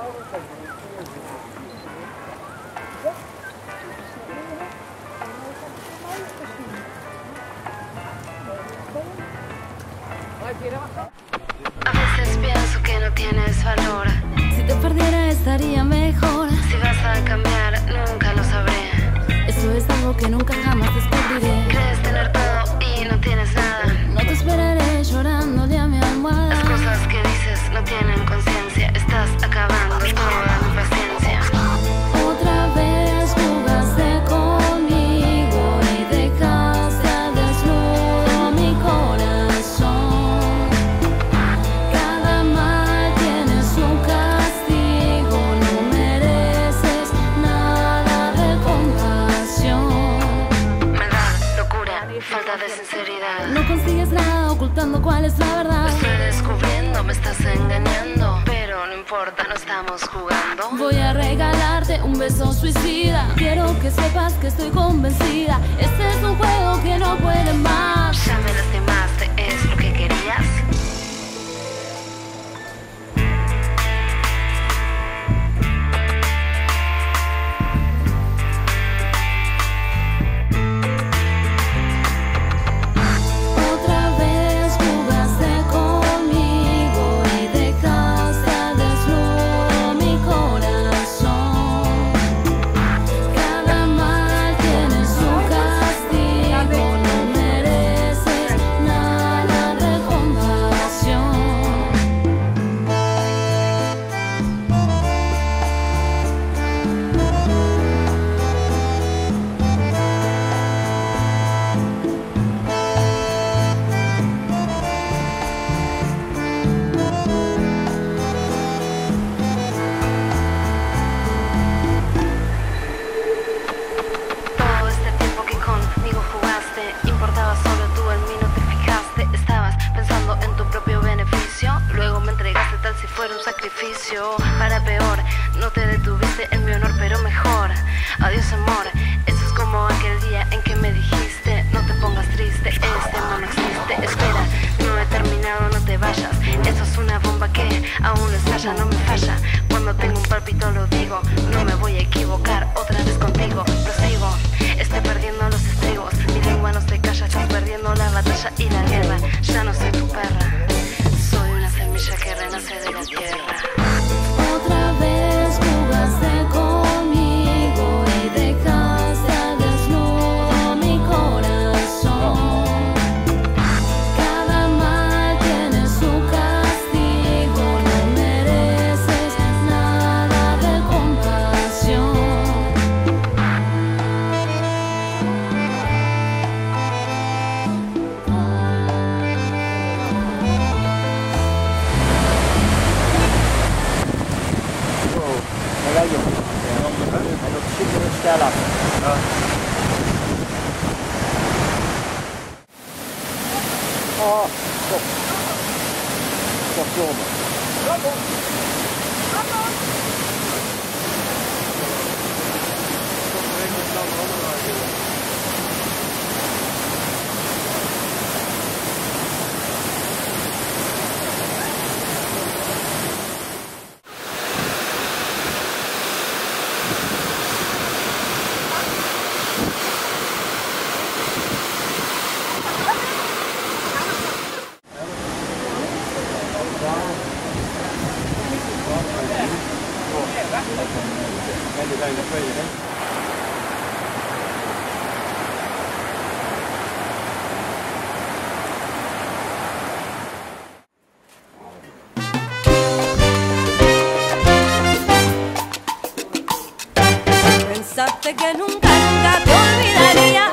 A veces pienso que no tienes valor. Si te perdiera estaría mejor. Si vas a cambiar, nunca lo sabré. Eso es algo que nunca jamás descubriré. Crees tener todo y no tienes nada. No te esperaré llorándole a mi almohada. Las cosas que dices no tienen conciencia. Estás acabando toda mi paciencia. Otra vez jugaste conmigo y dejaste al desnudo mi corazón. Cada mal tiene su castigo. No mereces nada de compasión. Maldad, locura, falta de sinceridad. No consigues nada ocultando cuál es la Lo verdad. estoy descubriendo, me estás engañando. Pero no importa, no estamos jugando. Voy a regalarte un beso suicida. Quiero que sepas que estoy convencida. Este es un juego que no puede más. Ya me lastimaste, ¿es lo que querías? Otra vez jugaste conmigo y dejaste al desnudo mi corazón. Cada mal tiene su castigo. No mereces nada de compasión. Todo este tiempo que conmigo jugaste, importaba solo tú, en mí no te fijaste. Estabas pensando en tu propio beneficio. Luego me entregaste tal si fuera un sacrificio. Para peor, no te detuviste en mi honor, pero mejor. Adiós amor, eso es como aquel día en que me dijiste: no te pongas triste, este amor no existe. Espera, no he terminado, no te vayas. Eso es una bomba que aún no estalla, no me falla. Cuando tengo un palpito lo digo, no me voy a equivocar otra vez contigo. Prosigo, estoy perdiendo los estribos. Mi lengua no se calla, estás perdiendo la batalla y la guerra. Ya no soy tu perra, soy una semilla que renace de la tierra. Otra vez jugaste conmigo y dejaste al desnudo mi corazón. Cada mal tiene su castigo. No mereces nada de compasión. Pensaste que nunca, nunca te olvidaría.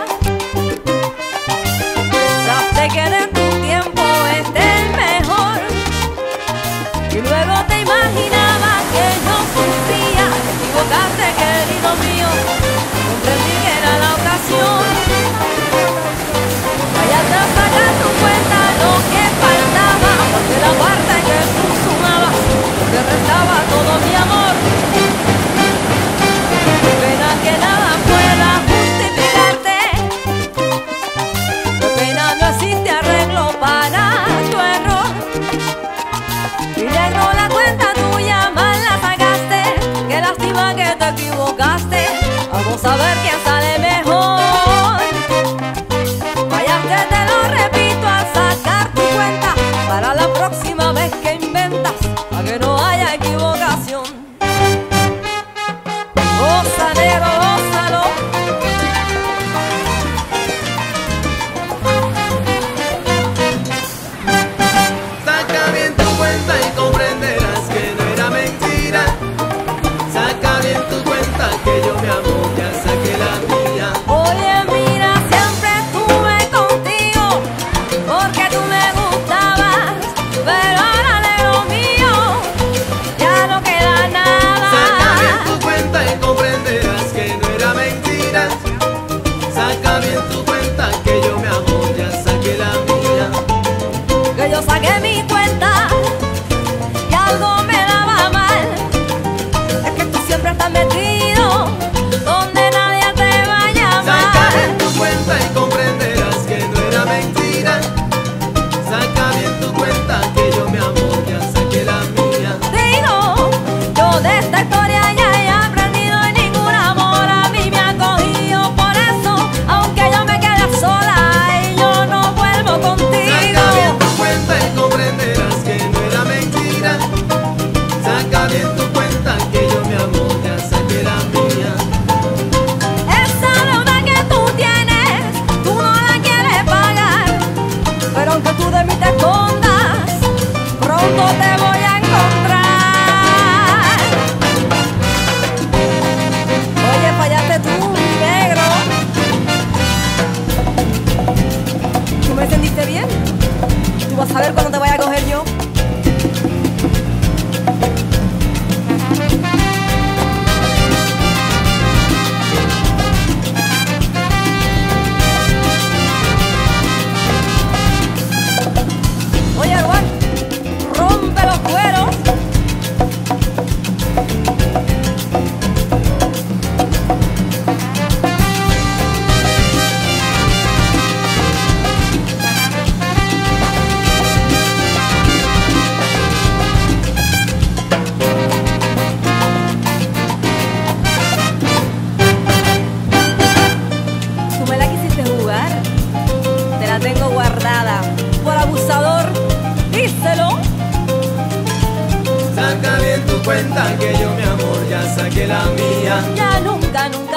Pensaste que de tu tiempo este es el mejor. Y luego te imaginabas que no sufría. Te equivocaste, querido mío. Comprendí que era la ocasión. Vaya atrás, saca tu cuenta lo que faltaba. Porque la parte que tú sumabas te restaba todo mi amor. Pena que nada pueda justificarte. Qué pena no existe arreglo para tu error. Y negro la cuenta tuya mal la pagaste. te voy a encontrar. Oye, fallaste tú, mi negro. ¿Tú me entendiste bien? Tú vas a ver cuándo te vaya a coger yo. Oye, Juan, rompe los cueros. Tú me la quisiste jugar, te la tengo guardada. Por abusador, díselo. Saca bien tu cuenta que yo, mi amor, ya saqué la mía. Ya nunca, nunca